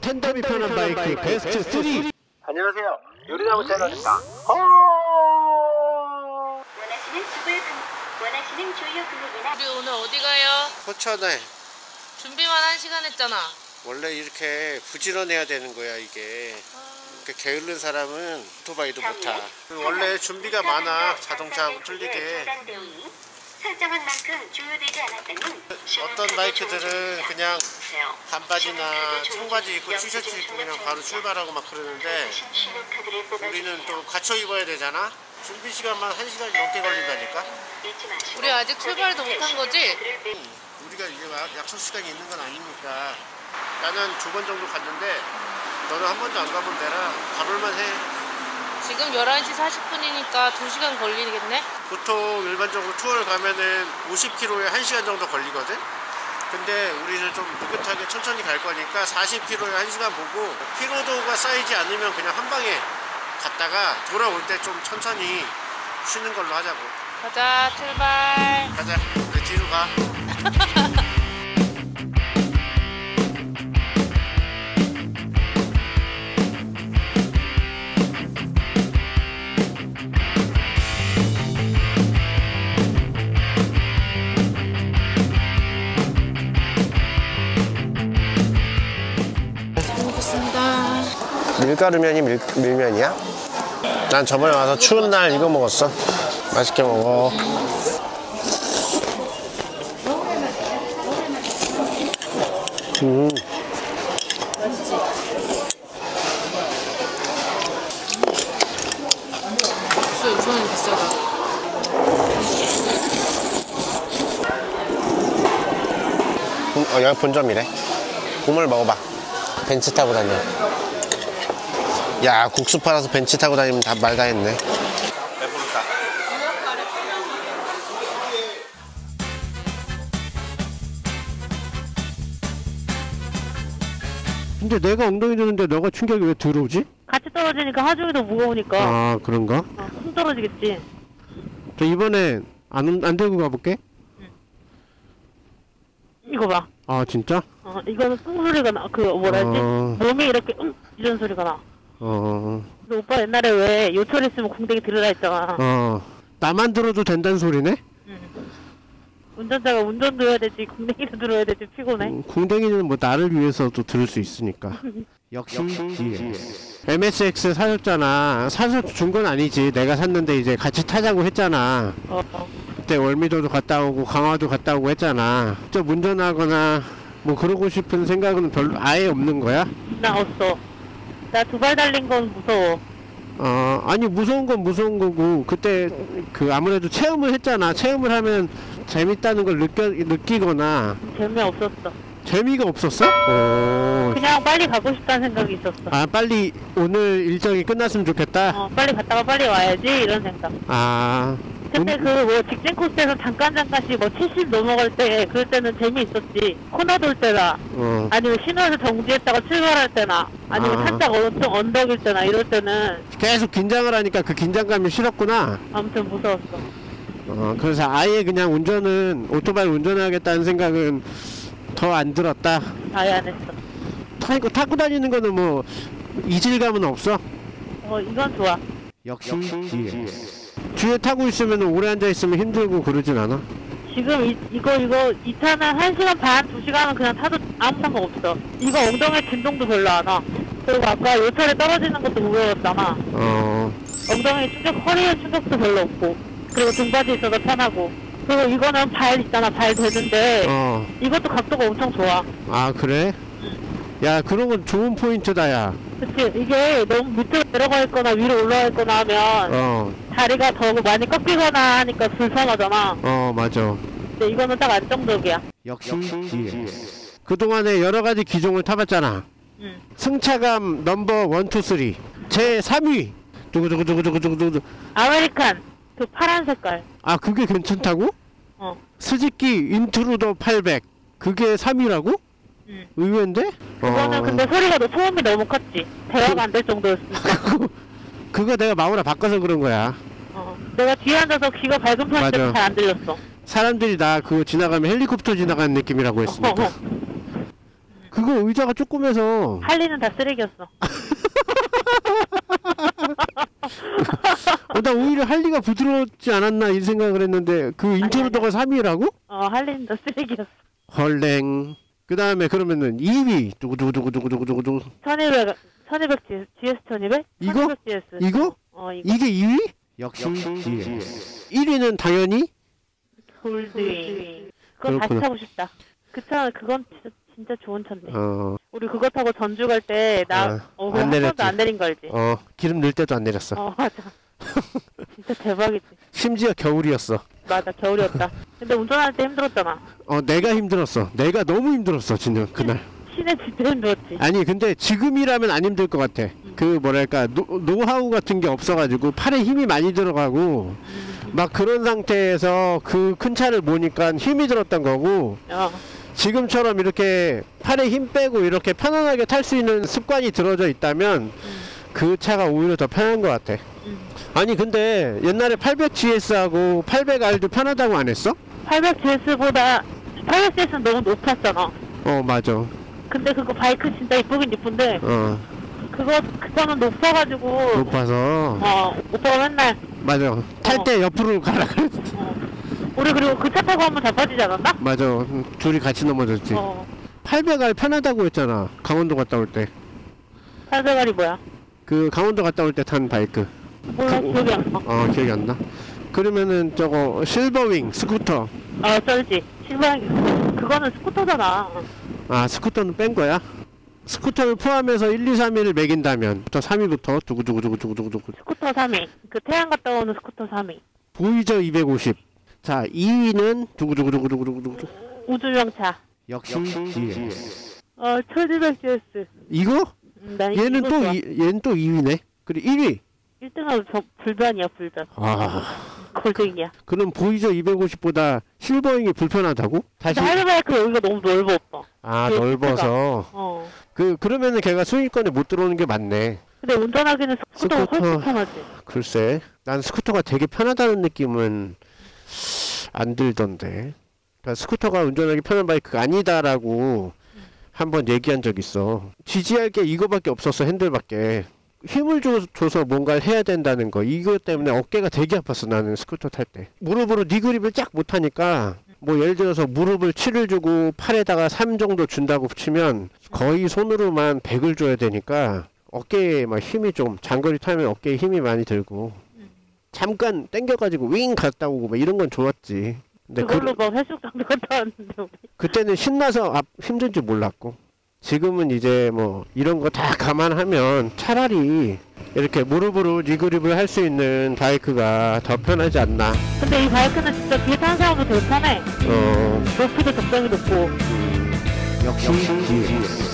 텐덤이 편한 바이크 베스트 3. 안녕하세요. 요리나무 채널입니다. 원하시는 조류 금액이나 우리 오늘 어디 가요? 포천에 준비만 1시간 했잖아. 원래 이렇게 부지런해야 되는 거야 이게. 이렇게 게으른 사람은 오토바이도 못 타. 원래 준비가 많아 자동차하고 틀리게. 설정한 만큼 조율되지 않았다는 어떤 바이크들은 그냥 반바지나 청바지 입고 티셔츠 입고 그냥 바로 출발하고 막 그러는데 우리는 또 갖춰 입어야 되잖아. 준비 시간만 1시간 넘게 걸린다니까. 우리 아직 출발도 못한 거지? 우리가 이게 약속 시간이 있는 건 아니니까. 나는 2번 정도 갔는데 너는 한 번도 안 가본 데라 가볼만 해. 지금 11시 40분이니까 2시간 걸리겠네? 보통 일반적으로 투어를 가면은 50km에 1시간 정도 걸리거든? 근데 우리는 좀 느긋하게 천천히 갈 거니까 40km에 1시간 보고 피로도가 쌓이지 않으면 그냥 한 방에 갔다가 돌아올 때 좀 천천히 쉬는 걸로 하자고. 가자, 출발. 가자. 우리 뒤로 가. 밀가루면이 밀면이야? 난 저번에 와서 추운 날 이거 먹었어. 맛있게 먹어. 맛있지? 진짜 요즘은 비싸다. 여기 본점이래. 국물 먹어봐. 벤츠 타고 다녀. 야, 국수 팔아서 벤츠 타고 다니면 다 말 다 했네. 배부르다. 근데 내가 엉덩이 드는데 너가 충격이 왜 들어오지? 같이 떨어지니까 하중이 더 무거우니까 아, 그런가? 힘 떨어지겠지. 저 이번에 안 들고 가볼게. 이거 봐. 아, 진짜? 이거는 뿡 소리가 나. 그 뭐라지? 몸이 이렇게 이런 소리가 나. 근데 오빠 옛날에 왜 요철 있으면 궁뎅이 들으라 했잖아. 나만 들어도 된다는 소리네? 운전자가 운전도 해야 되지 궁뎅이도 들어야 되지 피곤해. 궁뎅이는 뭐 나를 위해서도 들을 수 있으니까. 역시 DS. MSX 사줬잖아. 사서 준 건 아니지. 내가 샀는데 이제 같이 타자고 했잖아. 그때 월미도도 갔다 오고 강화도 갔다 오고 했잖아. 좀 운전하거나 뭐 그러고 싶은 생각은 별로 아예 없는 거야? 나 없어. 나 2발 달린 건 무서워. 아니 무서운 건 무서운 거고 그때 그 아무래도 체험을 했잖아. 체험을 하면 재밌다는 걸 느끼거나. 재미없었어. 재미가 없었어? 그냥 빨리 가고 싶다는 생각이 있었어. 아, 빨리 오늘 일정이 끝났으면 좋겠다? 빨리 갔다가 빨리 와야지 이런 생각. 근데 그 뭐 직진 코스에서 잠깐씩 뭐 70 넘어갈 때 그럴 때는 재미있었지. 코너 돌 때나 아니면 신호에서 정지했다가 출발할 때나 아니면 살짝 좀 언덕일 때나 이럴 때는 계속 긴장을 하니까 그 긴장감이 싫었구나. 아무튼 무서웠어. 그래서 아예 그냥 오토바이 운전하겠다는 생각은 더 안 들었다. 아예 안 했어. 타고 다니는 거는 뭐 이질감은 없어? 이건 좋아. 역시 DS. 뒤에 타고 있으면 오래 앉아있으면 힘들고 그러진 않아? 지금 이 차는 1시간 반, 2시간은 그냥 타도 아무 상관 없어. 이거 엉덩이 진동도 별로 안 와. 그리고 아까 요철에 떨어지는 것도 무거웠잖아. 엉덩이 충격, 허리에 충격도 별로 없고. 그리고 등받이 있어서 편하고. 그리고 이거는 발 있잖아, 발 대는데 이것도 각도가 엄청 좋아. 아, 그래? 야, 그런 건 좋은 포인트다, 야. 그치. 이게 너무 밑으로 내려가 있거나 위로 올라가 있거나 하면 다리가 더 많이 꺾이거나 하니까 불편하잖아. 맞아. 근데 이거는 딱 안정적이야. 역시 DS. 그동안에 여러가지 기종을 타봤잖아. 승차감 넘버 1, 2, 3 제 3위 두구두구두구두구두구 아메리칸 그 파란 색깔. 아, 그게 괜찮다고? 스즈키 인트루더 800 그게 3위라고? 의외인데? 그거는 근데 소리가 소음이 너무 컸지. 대화가 안 될 정도였으니까. 그거 내가 마우라 바꿔서 그런 거야. 내가 뒤에 앉아서 귀가 밝은 편인데 잘 안 들렸어. 사람들이 나 그거 지나가면 헬리콥터 지나가는 느낌이라고 했으니까. 그거 의자가 조그매서. 할리는 다 쓰레기였어. 나 오히려 할리가 부드럽지 않았나 이 생각을 했는데 그 인트로더가 3위라고? 할리는 다 쓰레기였어. 헐랭. 그 다음에 그러면은 2위 두구두구두구두구두구두구 1200 GS 1200? 이거? 1200 GS. 이거? 이거. 이게 2위? 역시 GS. 1위는 당연히 골드윙. 그거 다시 그렇구나. 타고 싶다. 그 차, 그건 진짜 좋은 차인데. 어 우리 그거 타고 전주 갈 때, 안 한 번도 내렸지. 안 내린 거 알지? 기름 넣을 때도 안 내렸어. 맞아. 진짜 대박이지. 심지어 겨울이었어. 맞아, 겨울이었다. 근데 운전할 때 힘들었잖아. 내가 힘들었어. 내가 너무 힘들었어 진짜 그날. 시내 진짜 힘들었지. 아니 근데 지금이라면 안 힘들 것 같아. 그 뭐랄까 노하우 같은 게 없어가지고 팔에 힘이 많이 들어가고 막 그런 상태에서 그 큰 차를 모니까 힘이 들었던 거고, 지금처럼 이렇게 팔에 힘 빼고 이렇게 편안하게 탈 수 있는 습관이 들어져 있다면 그 차가 오히려 더 편한 것 같아. 아니 근데 옛날에 800GS하고 800R도 편하다고 안 했어? 800GS보다 800GS는 너무 높았잖아. 맞아. 근데 그거 바이크 진짜 이쁘긴 이쁜데 그거는 높아가지고 높아서 오빠가 맨날 맞아. 탈 때 옆으로 가라 그랬어. 우리 그리고 그 차 타고 한번 자빠지지 않았나? 맞아. 둘이 같이 넘어졌지. 800R 편하다고 했잖아. 강원도 갔다 올 때. 800R이 뭐야? 그 강원도 갔다 올 때 탄 바이크. 몰라, 기억이 안 나. 기억이 안 나. 그러면은 저거 실버윙 스쿠터. 썰지. 실망. 그거는 스쿠터잖아. 스쿠터는 뺀 거야? 스쿠터를 포함해서 1, 2, 3위를 매긴다면 3위부터 두구두구두구두구두구. 스쿠터 3위. 그 태양 갔다 오는 스쿠터 3위. 보이저 250. 자, 2위는 두구두구두구두구두구. 우주명차. 역시 GS. 1200GS. 이거? 얘는 이거 또 좋아. 얘는 또 2위네. 그리고 1위. 1등은 불변이야, 불변. 골등이야. 그럼 보이저 250보다 실버윙이 불편하다고? 다시. 근데 하이브바이크 여기가 너무 넓어, 오빠. 넓어서. 그러면은 걔가 순위권에 못 들어오는 게 맞네. 근데 운전하기는 스쿠터가 훨씬 편하지. 글쎄, 난 스쿠터가 되게 편하다는 느낌은 안 들던데. 그러니까 스쿠터가 운전하기 편한 바이크가 아니다라고 한번 얘기한 적 있어. 지지할 게 이거밖에 없었어, 핸들밖에. 힘을 줘서 뭔가를 해야 된다는 거, 이거 때문에 어깨가 되게 아팠어 나는 스쿠터 탈 때. 무릎으로 니 그립을 쫙 못하니까, 뭐 예를 들어서 무릎을 7을 주고 팔에다가 3 정도 준다고 치면 거의 손으로만 100을 줘야 되니까 어깨에 막 힘이 좀, 장거리 타면 어깨에 힘이 많이 들고 잠깐 땡겨가지고 윙 갔다 오고 막 이런 건 좋았지. 근데 그걸로 막 해수욕장도 갔다 왔는데 우리. 그때는 신나서 힘든 줄 몰랐고, 지금은 이제 뭐 이런 거 다 감안하면 차라리 이렇게 무릎으로 니그립을 할 수 있는 바이크가 더 편하지 않나. 근데 이 바이크는 진짜 뒤에 타는 사람도 되게 편해. 높이도 적당히 높고. 역시 GS.